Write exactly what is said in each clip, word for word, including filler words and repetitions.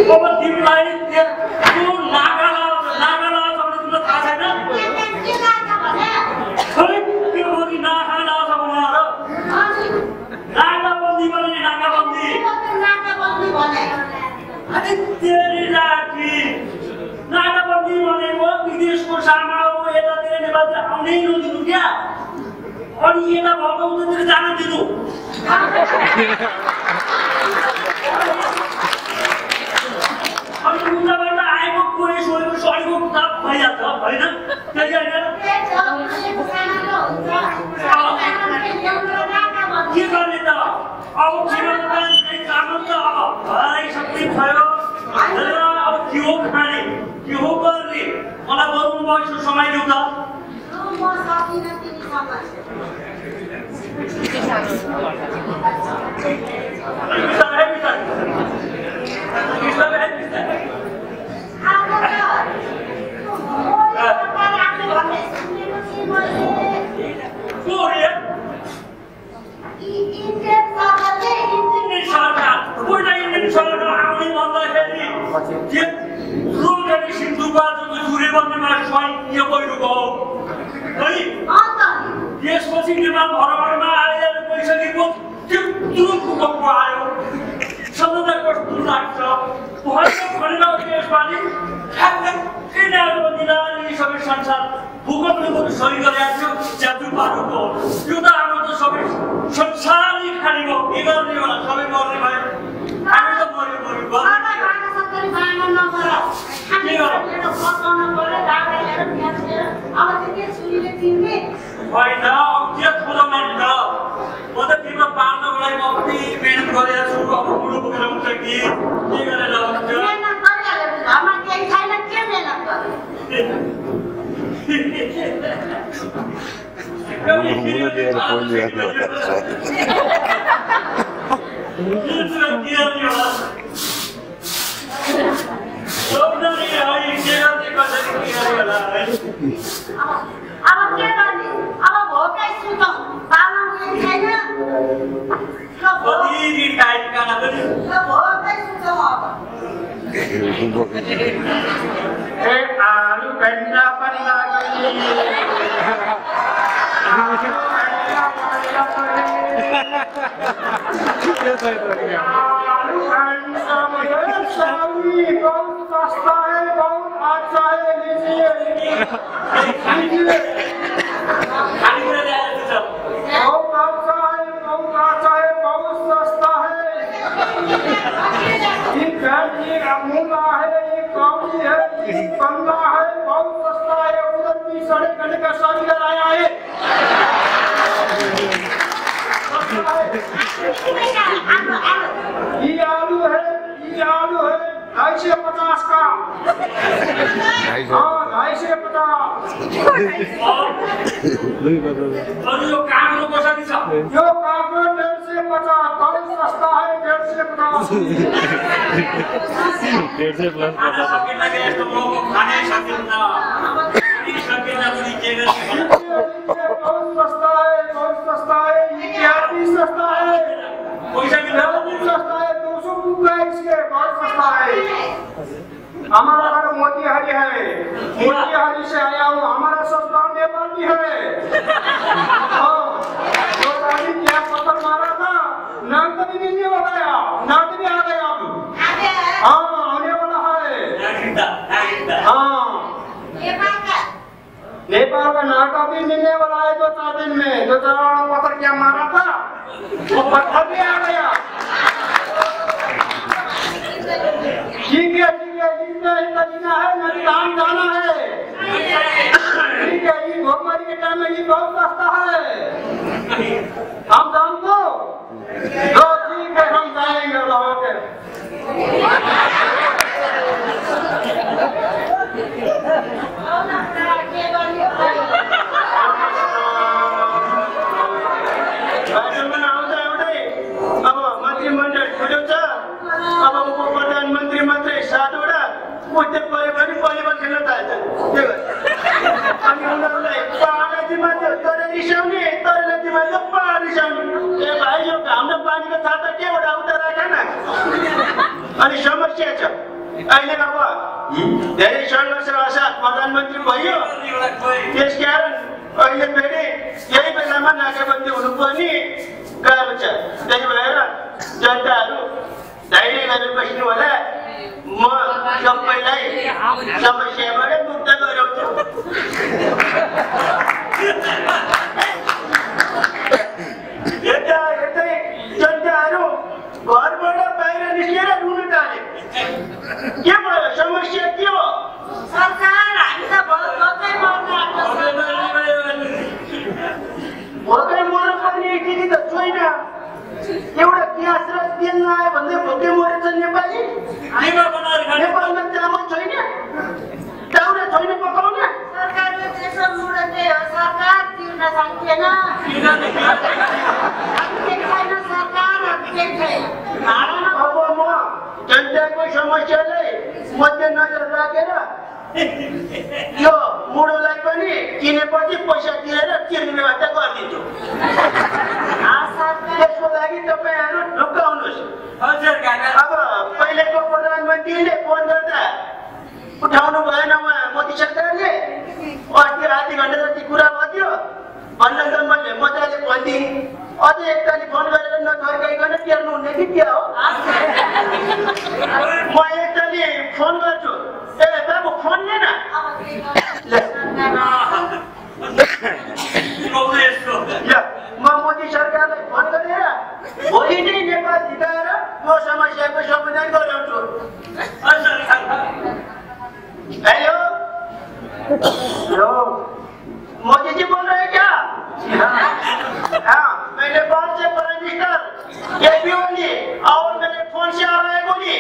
अब तिमीलाई त्यो नागाला नागाला सबले तिमीलाई थाहा छैन खै त्यो पनि नागाला छ भनेर नागाबन्दी भने नागाबन्दी नागाबन्दी भने अनि तेरी राखी नागाबन्दी भनेको विदेशको सामान हो यतातिर नेपाल आउनै नदिनु क्या अनि यता भएको उतातिर जान दिनु अनि उताबाट आएको कोही सोहेको सडीको किताब भइहाल्छ होइन त्यही होइन के गर्ने त अब जीवनमा कानुन त अब हराइसक्ने भयो अब के हो खाने के हो गर्ने मलाई बरु बयसो समय देऊ त त्यसपछि नेपाल भरभरमा आएर गइसकेको त्यो तुरुको आयो सम्झँदा कस्तो लाग्छ भनेर यसपालि ठ्याक्कै नागाबन्दीलाई अनि सबै संसार भूकम्पको सही गरेको थियो च्यातु पारुको त्यो त हाम्रो त सबै संसारै खाने भयो के गर्ने होला सबै मर्ने भयो हामी त मर्यो मर्यो होइन के खोज्नु त म त तिम्रो पाल्नको लागि म कति मेहनत गरेको छु अब बुढो पुगेर हुन्छ कि के गरेर हुन्छ अब के गर्ने अब भोकै सुतौ बालम छैन कति टाइट खाना पनि भोकै सुतौ अब ए आलु भेन्डा पनि लाग्यो बहुत सस्ता है बहुत अच्छा है लीजिए लीजिए बहुत अच्छा है बहुत अच्छा है बहुत सस्ता है ये ये अमूला है ये कौड़ी है ये कंदा है बहुत सस्ता है उधर भी साढ़े घंटे का शादी कराया है ये आलू है ये आलू है ढाई सौ पचास का हाँ ढाई सौ पचास और यो कागरो कसरी छ यो कागरो डेढ़ सौ पचास बहुत सस्ता है डेढ़ सौ पचास डेढ़ सौ प्लस पचास सकिन्न के यस्तो मोमो खानै सकिन्न खानै सकिन्न पनि के गर्ने बहुत सस्ता है बहुत सस्ता है ये क्या भी सस्ता है पैसा भी सस्ता है दो सौ रुपये इसके बहुत सस्ता है हमारा घर मोतिहारी है मोतिहारी से आया हूँ हमारा ससुराल नेपाल भी है तो दादी क्या पत्थर मारा था नाम तो भी नहीं बताया नाम भी आ गया अब हाँ आने वाला है हाँ नेपाल का नाका भी मिलने वाला है दो चार दिन में दो चार पत्थर क्या मारा था वो पत्थर भी आ गया ठीक है ठीक है जितना इतना जीना है नदी धाम जाना है ठीक है ये भोगमारी के टाइम में ये बहुत सस्ता है हम दाम को तो ठीक है हम जाएंगे लोगों के अब मंत्रिमंडल खुल्यो छ अब उप प्रधानमन्त्री मात्रै सातवटा उठ्दै पऱ्यो भने भलिबल खेल्न थाल्छ के गर्छ अनि उनीहरूलाई पाहाडजी मात्रै तर रिसाउने तरलजी मात्रै पहाड रिसाउने ए भाइ यो घाम र पानीको छाता केबाट उता राख न अनि समस्या छ अहिले अब धेरै संघर्षका प्रधानमन्त्री भयो त्यसकारण अहिले फेरि यही बेलामा नाकाबन्दी हुनुपर्ने गाह्रो छ त्यही भएर जनताहरू धैर्य गरेर बस्नु होला म सबैलाई समस्याबाट मुक्त गराउँछु यता यतै जनताहरू घरबाट बाहिर निस्केर रुन थाले के भयो समस्या के हो सरकार हामी त भोकै मर्न आएको भोकै मर्न पर्ने स्थिति त छैन एउटा ग्यास र तेल नआयो भन्दै भोकै मरेछ नेपाली नेपालमा चामल छैन दाउरा छैन पकाउन सरकारले त्यसो मुडते हो सरकार तिर्न सक्दैन छैन सरकार अब म जनताको समस्यालाई मध्यनजर राखेर यो मुडोलाई पनि किनेपछि पैसा तिरेर तिर्ने व्यवस्था गरिदिन्छु त्यसको लागि तपाईँहरू ढुक्क हुनुहोस् अब पहिलेको प्रधानमन्त्रीले फोन गर्दा उठाउनु भएन उहाँ मोदी सरकारले अस्ति आधी घन्टा जति कुरा भयो भन्दा त मैले मजाले भनिदिएँ अझै एकताली फोन गरेर नथर्काइकन तिर्नु हुने कि क्या हो म एकताली फोन गर्छु ए बाबु फोन लिएन म मोदी सरकारलाई फोन गरेर भोलि नै नेपाल जिताएर यो समस्याको समाधान गराउँछु हेलो हेलो मोदी जी बोल रहे हैं क्या हाँ मैं नेपाल से प्राइम मिनिस्टर केपी ओली और मेरे फोन से आ रहा है बोली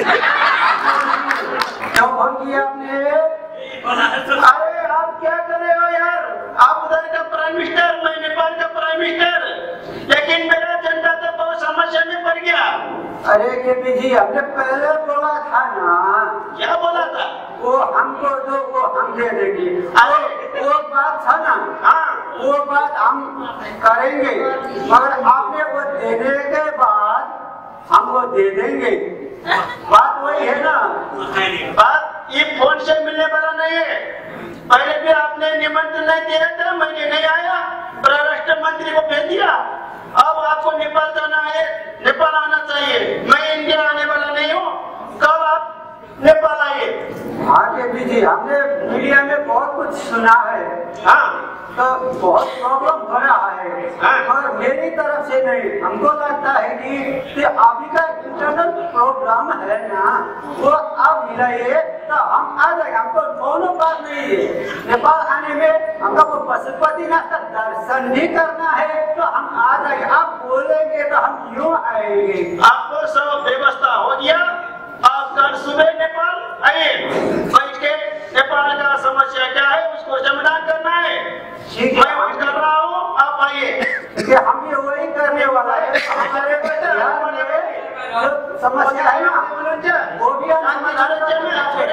क्यों फोन किया आपने अरे आप क्या कर रहे हो यार आप उधर का प्राइम मिनिस्टर मैं नेपाल का प्राइम मिनिस्टर लेकिन मेरा जनता तो बहुत समस्या में पड़ गया अरे केपी जी हमने पहले बोला था ना क्या बोला था वो हमको दो वो हम दे देंगे अरे वो बात था ना हाँ वो बात हम करेंगे मगर आपने वो देने के बाद हमको दे देंगे बात वही है ना बात ये फोन से मिलने वाला नहीं है पहले भी आपने निमंत्रण नहीं दिया था मैंने नहीं आया परराष्ट्र मंत्री को भेज दिया अब आपको नेपाल जाना है नेपाल आना चाहिए मैं इंडिया आने वाला नहीं हूँ कब आप नेपाल आइए हाँ केपी जी हमने मीडिया में बहुत कुछ सुना है हाँ तो बहुत प्रॉब्लम हो रहा है हाँ। और मेरी तरफ से नहीं हमको लगता है कि, कि अभी का इंटरनल प्रोग्राम है ना वो अब मिलाइए तो हम आ जाएंगे हमको दोनों बात नहीं है नेपाल आने में हमको वो पशुपतिनाथ का दर्शन भी करना है तो हम आ जाएंगे आप बोलेंगे तो हम यूँ आएंगे आपको सब व्यवस्था हो गया आप कल सुबह नेपाल आइए बैठ के नेपाल का समस्या क्या है उसको समाधान करना है मैं वही कर रहा हूँ आप आइए कि हम ये वही करने वाला है हमारे बिहार में जो समस्या है ना वो भी हम समाधान जाएंगे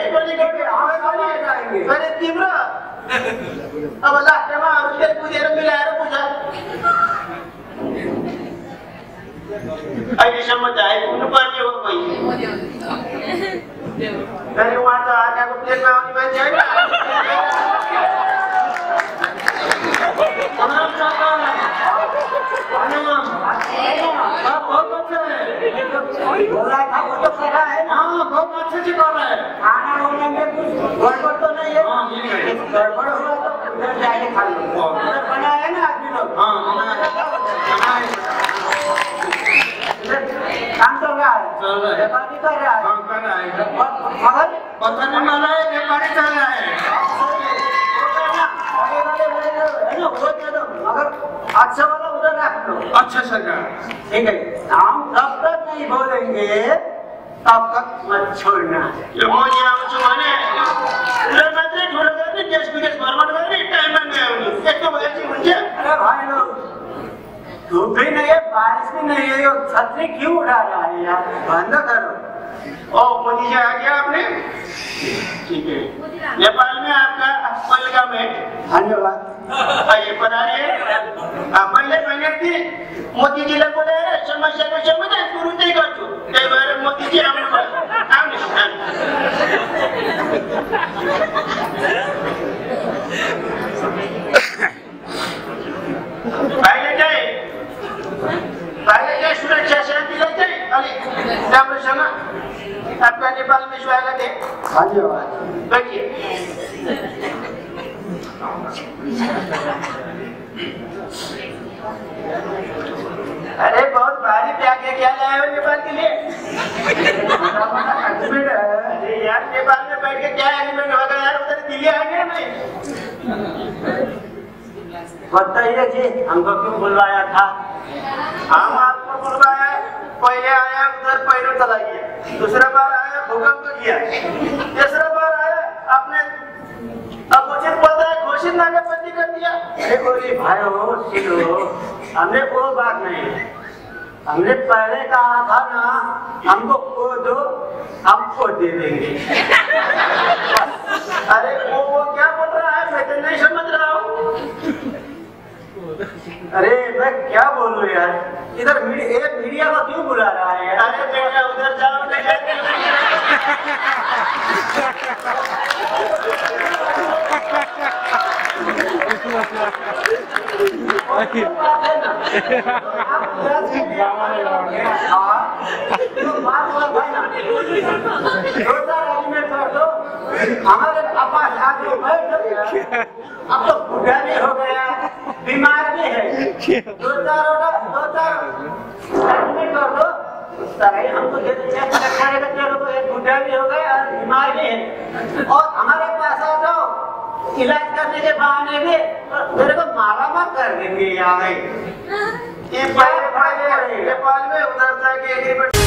अरे तिम्रो अब लास्टमा अरूले बुझेर मिलाएर बुझ अहिलेसम्म त आइपुग्नु पर्ने हो कोही फेरि उहाँ त आँखाको प्लेटमा आउने मान्छे होइन बोला था वो तो कर रहा है ना बहुत अच्छे से कर रहा है खाना होने में कुछ गड़बड़ तो नहीं है गड़बड़ हुआ तो उधर जाके खा लो उधर बनाया ना आदमी लोग काम चल रहा है व्यापारी कर रहा है मगर पता नहीं माना है व्यापारी चल रहा है मगर अच्छा वाला उधर रख लो अच्छा सरकार ठीक है हम जब तक नहीं बोलेंगे तब तक मत छोड़ना यो म यहाँ आउँछु भने उसले मात्रै ठुलो गर्ने देश विदेश भ्रमण गर्ने टाइममा नआउने यस्तो भएपछि हुन्छ अरे भाई लोग धूप भी नहीं है बारिश भी नहीं है ये छतरी क्यों उड़ा रहा है यार बंद करो ओ मोदी जी आ गया आपने ठीक है नेपाल में आपका वेलकम है धन्यवाद आइए पधारिए मैले भने कि मोदीजीलाई बोलाएर समस्याको समाधान तुरुन्तै गर्छु त्यही भएर मोदीजी आउनु भयो आउनुहोस् पहिले चाहिँ पहिले चाहिँ सुरक्षा शान्तिलाई चाहिँ अलिक राम्रोसँग आपका नेपालमा स्वागत है। धन्यवाद। बैठिए। अरे बहुत भारी प्याक है, क्या लाए हो नेपाल के लिए? अरे यार नेपाल में बैठ के क्या एग्रीमेंट होगा यार, उधर दिल्ली आएंगे नहीं? बताइए जी, हमको क्यों बुलवाया था? हम आपको बुलवाया, पहले आया उधर पैरों चला गया, दूसरा बार आया भूकंप किया, तीसरा बार आया आपने अब मुझे पता है घोषित नाकाबंदी कर दिया। अरे गोरी भाइयों सुनो, हमने वो बात नहीं, हमने पहले कहा था ना हमको वो दो हमको दे देंगे। अरे वो वो क्या बोल रहा है, मैं तो नहीं समझ रहा हूँ। अरे मैं क्या बोलूं यार, इधर मीडिया मीडिया को क्यों बुला रहा है यार? अरे बेटा उधर जाओ नहीं हमारे पास आगे बैठ गया, अब तो बूढ़ा भी हो गया, बीमार भी है, दो चार दो चार एडमिट कर दो, सारे हमको दे दो, एक बूढ़ा भी हो गया और बीमार भी है, और हमारे पास आ जाओ इलाज करने के बहाने भी मेरे को मारा मार कर देंगे यहाँ। नेपाल में उधर जाके एग्रीमेंट